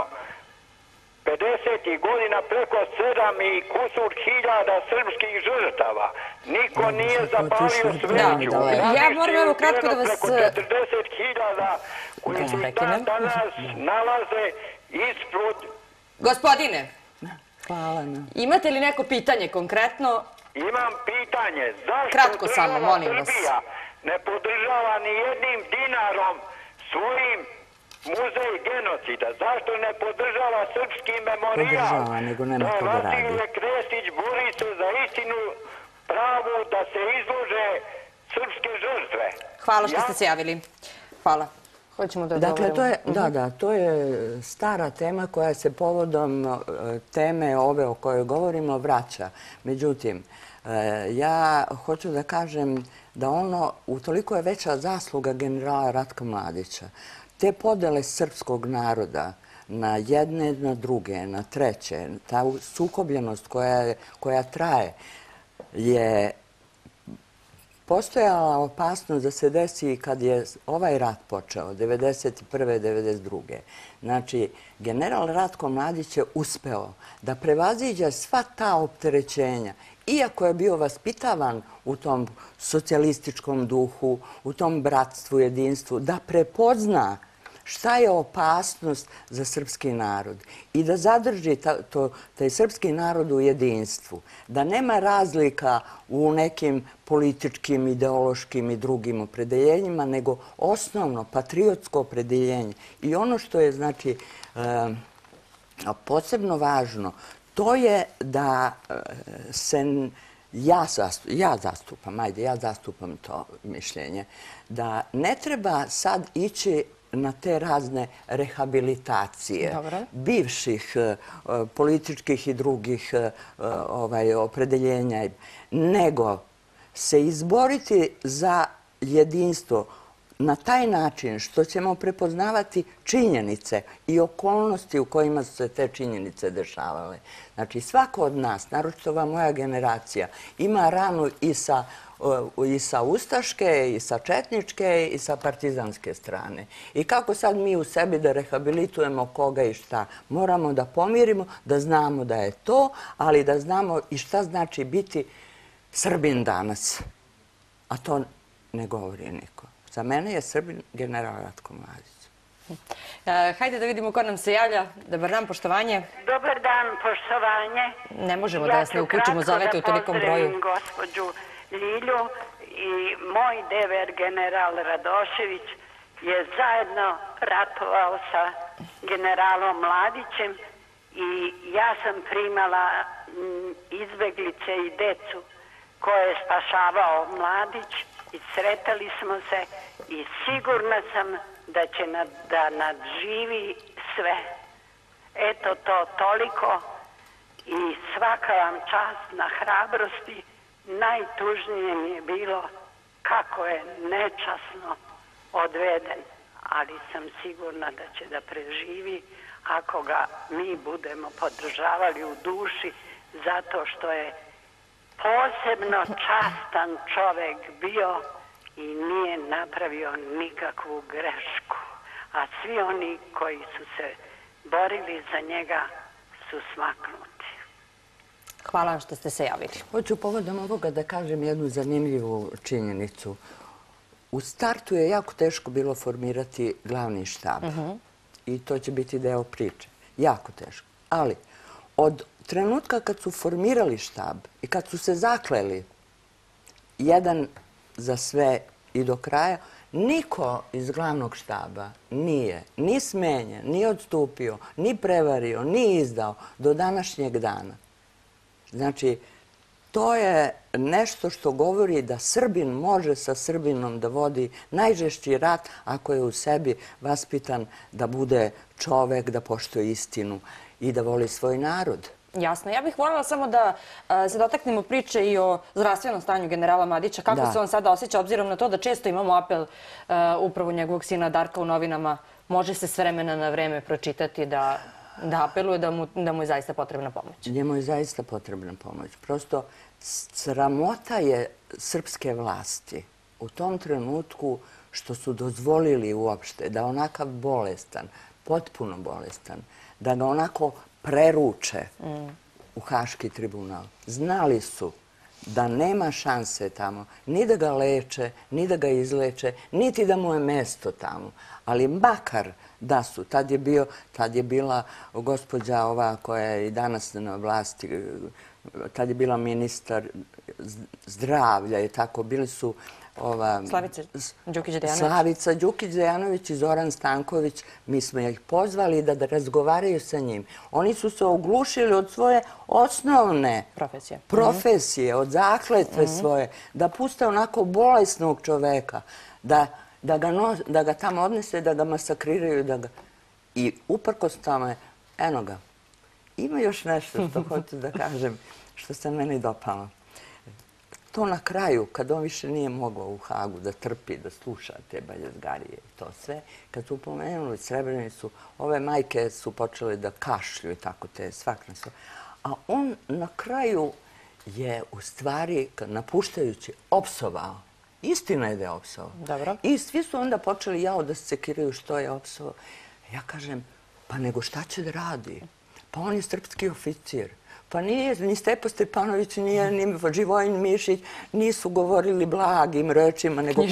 Speaker 6: 50. godina preko 7 i kusur hiljada srpskih žrtava. Niko nije zapalio sveću.
Speaker 1: Ja moram evo kratko da vas...
Speaker 6: Preko 40.000 koji se danas nalaze ispod...
Speaker 1: Gospodine,
Speaker 2: hvala.
Speaker 1: Imate li neko pitanje konkretno?
Speaker 6: Imam pitanje, zašto
Speaker 1: Kratko samo,
Speaker 6: država
Speaker 1: molim vas.
Speaker 6: Srbija ne podržava ni jednim dinarom svojim muzej genocida? Zašto ne podržava srpski memorijal?
Speaker 2: Podržava, nego nema ko da radi.
Speaker 6: Vasilije Krestić bori se za istinu pravu da se izlože srpske žrtve.
Speaker 1: Hvala što ste se javili. Hvala. Hoćemo da odgovorimo.
Speaker 2: To je stara tema koja se povodom teme ove o kojoj govorimo vraća. Međutim, ja hoću da kažem da ono, utoliko je veća zasluga generala Ratka Mladića. Te podele srpskog naroda na jedne, na druge, na treće, ta sukobljenost koja traje, je postojala opasnost da se desi kad je ovaj rat počeo, 1991. 1992. Znači, general Ratko Mladić je uspeo da prevaziđe sva ta opterećenja, iako je bio vaspitavan u tom socijalističkom duhu, u tom bratstvu, jedinstvu, da prepozna šta je opasnost za srpski narod i da zadrži taj srpski narod u jedinstvu, da nema razlika u nekim političkim, ideološkim i drugim opredeljenjima, nego osnovno patriotsko opredeljenje. I ono što je, znači, posebno važno, to je da se ja zastupam to mišljenje, da ne treba sad ići na te razne rehabilitacije bivših političkih i drugih opredeljenja, nego se izboriti za jedinstvo na taj način što ćemo prepoznavati činjenice i okolnosti u kojima su se te činjenice dešavale. Znači, svako od nas, naročito ova moja generacija, ima ranu i sa ustaške, i sa četničke, i sa partizanske strane. I kako sad mi u sebi da rehabilitujemo koga i šta? Moramo da pomirimo, da znamo da je to, ali da znamo i šta znači biti Srbin danas. A to ne govori niko. Za mene je Srbin general Ratko Mladić.
Speaker 1: Hajde da vidimo ko nam se javlja. Dobar dan, poštovanje.
Speaker 3: Dobar dan, poštovanje.
Speaker 1: Ne možemo da vas ne uključimo, zovete u tolikom broju.
Speaker 3: Ja ću kratko da pozdravim gospođu Ljilju i moj dever general Radošević je zajedno ratovao sa generalom Mladićem i ja sam primala izbeglice i decu koje je spašavao Mladić i sretali smo se i sigurna sam da će da nadživi sve. Eto to toliko i svaka vam čast na hrabrosti. Najtužnije mi je bilo kako je nečasno odveden, ali sam sigurna da će da preživi ako ga mi budemo podržavali u duši, zato što je posebno častan čovek bio i nije napravio nikakvu grešku. A svi oni koji su se borili za njega su smaknuti.
Speaker 1: Hvala vam što ste se javili.
Speaker 2: Hoću povodom ovoga da kažem jednu zanimljivu činjenicu. U startu je jako teško bilo formirati glavni štab. I to će biti deo priče. Jako teško. Ali od trenutka kad su formirali štab i kad su se zakleli jedan za sve i do kraja, niko iz glavnog štaba nije ni smenjen, ni odstupio, ni prevario, ni izdao do današnjeg dana. Znači, to je nešto što govori da Srbin može sa Srbinom da vodi najžešći rat ako je u sebi vaspitan da bude čovek, da poštuje istinu i da voli svoj narod.
Speaker 1: Jasno. Ja bih voljela samo da se dotaknemo priče i o zdravstvenom stanju generala Mladića. Kako se on sada osjeća, obzirom na to da često imamo apel upravo njegovog sina Darka u novinama. Može se s vremena na vreme pročitati da apeluje da mu je zaista potrebna pomoć.
Speaker 2: Njemu je zaista potrebna pomoć. Prosto sramota je srpske vlasti u tom trenutku što su dozvolili uopšte da onakav bolestan, potpuno bolestan, da ga onako preruče u Haški tribunal. Znali su da nema šanse tamo ni da ga leče, ni da ga izleče, niti da mu je mesto tamo. Ali makar da su. Tad je bila gospođa ova koja je i danas na vlasti, tad je bila ministar zdravlja i tako, bili su Slavica Đukić-Dejanović i Zoran Stanković. Mi smo ih pozvali da razgovaraju sa njim. Oni su se oglušili od svoje osnovne profesije, od zakletve svoje, da puste onako bolesnog čoveka, da ga tamo odnese, da ga masakriraju. I uprkos tome, eno ga, ima još nešto što hoću da kažem, što se meni dopalo. To na kraju, kad on više nije mogao u Hagu da trpi, da sluša te baljezgarije i to sve, kad su pomenuli Srebrenicu, ove majke su počele da kašlju i tako te svakne sve. A on na kraju je u stvari, napuštajući, opsovao. Istina je da je opsovao. I svi su onda počeli da se sekiraju što je opsovao. Ja kažem, pa nego šta će da radi? Pa on je srpski oficir. Pa nije, ni Stepo Stepanović, ni Živojin Mišić nisu govorili blagim rečima, nego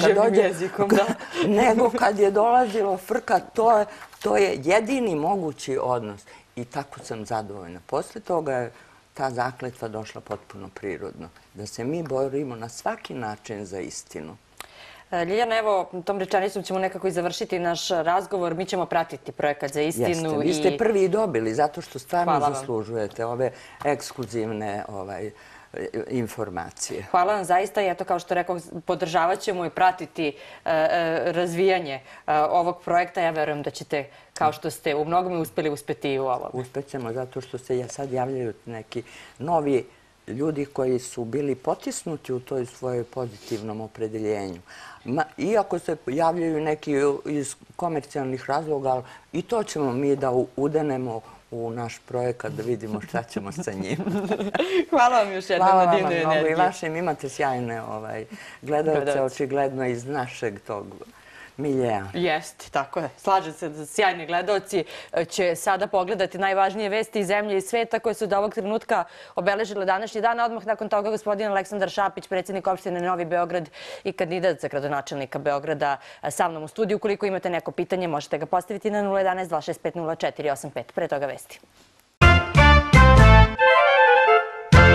Speaker 2: kad je dolazilo frka, to je jedini mogući odnos. I tako sam zadovoljna. Posle toga je ta zakletva došla potpuno prirodno. Da se mi borimo na svaki način za istinu.
Speaker 1: Ljiljana, evo, tom rečenicom ćemo nekako i završiti naš razgovor. Mi ćemo pratiti projekat za istinu.
Speaker 2: Jeste, vi ste prvi i dobili, zato što stvarno zaslužujete ove ekskluzivne informacije.
Speaker 1: Hvala vam zaista i eto, kao što rekao, podržavat ćemo i pratiti razvijanje ovog projekta. Ja verujem da ćete, kao što ste u mnogome uspeli, uspeti i u ovome.
Speaker 2: Uspećemo, zato što se sad javljaju neki novi ljudi koji su bili potisnuti u toj svojoj pozitivnom opredeljenju. Iako se javljaju neki iz komercijalnih razloga, i to ćemo mi da udenemo u naš projekat da vidimo šta ćemo sa njim.
Speaker 1: Hvala vam još jednom na divnoj energiji.
Speaker 2: Hvala vam mnogo i vašim. Imate sjajne gledalce, očigledno iz našeg tog miljeja.
Speaker 1: Jeste, tako je. Slažem se da sjajni gledalci će sada pogledati najvažnije vesti iz zemlje i sveta koje su do ovog trenutka obeležile današnji dan. Odmah nakon toga gospodin Aleksandar Šapić, predsjednik opštine Novi Beograd i kandidat za gradonačelnika Beograda sa mnom u studiju. Ukoliko imate neko pitanje, možete ga postaviti na 011 265 0485. Pre toga vesti.